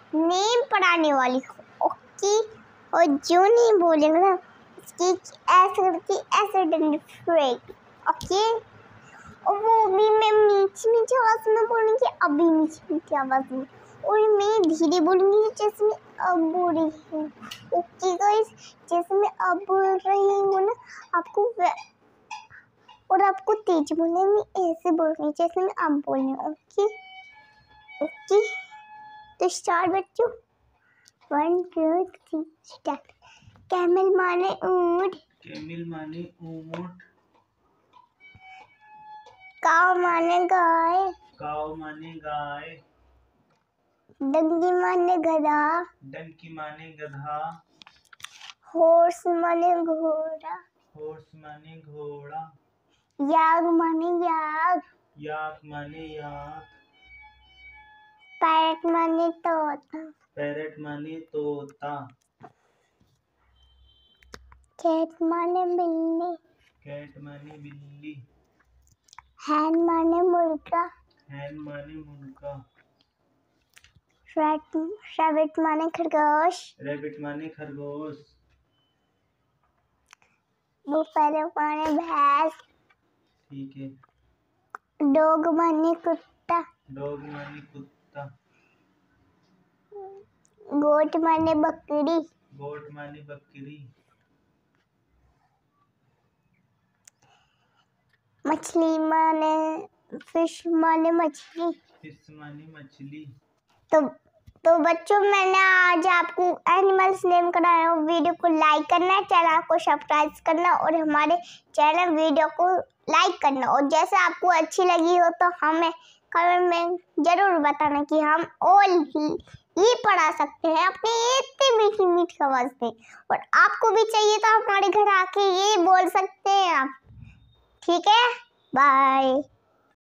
Name पढ़ाने वाली हूँ। ओके, और जो नहीं बोलेगा ना उसकी ऐसे करके ऐसे डंडे फेंक। ओके, और वो भी मैं मीठी मीठी आवाज में बोलूँगी, अभी मीठी मीठी आवाज में, और मैं धीरे बोलूँगी जैसे मैं अब बोल रही हूँ। ओके गाइस, जैसे मैं अब बोल रही हूँ ना आपको, और आपको तेज बोलना है, मैं ऐसे बोल रही हूँ जैसे मैं अब बोल रही हूँ। ओके ओके, तो स्टार्ट बच्चों, 1 2 3 स्टार्ट। कैमल माने ऊंट, कैमल माने ऊंट। काव माने गाय, काव माने गाय। डंकी माने गधा, डंकी माने गधा। हॉर्स माने घोड़ा, हॉर्स माने घोड़ा। याक माने याक, याक माने याक। पैरट माने तोता, पैरट माने तोता। कैट माने बिल्ली, कैट माने बिल्ली। हैन माने मुर्गा, हैन माने मुर्गा। रैबिट माने खरगोश, रैबिट माने खरगोश। बुफेलो माने भैंस, ठीक है। डॉग माने कुत्ता, डॉग माने कुत्ता। गोट माने बकरी, गोट माने बकरी। मछली माने फिश माने मछली। फिश माने मछली। तो बच्चों, मैंने आज आपको एनिमल्स नेम कराया। वीडियो को लाइक करना, चैनल को सब्सक्राइब करना और हमारे चैनल वीडियो को लाइक करना, और जैसे आपको अच्छी लगी हो तो हमें कमेंट में जरूर बताना कि हम और ये पढ़ा सकते हैं अपनी इतनी मीठी मीठी आवाज में, और आपको भी चाहिए तो हमारे घर आके ये बोल सकते हैं आप। ठीक है, बाय।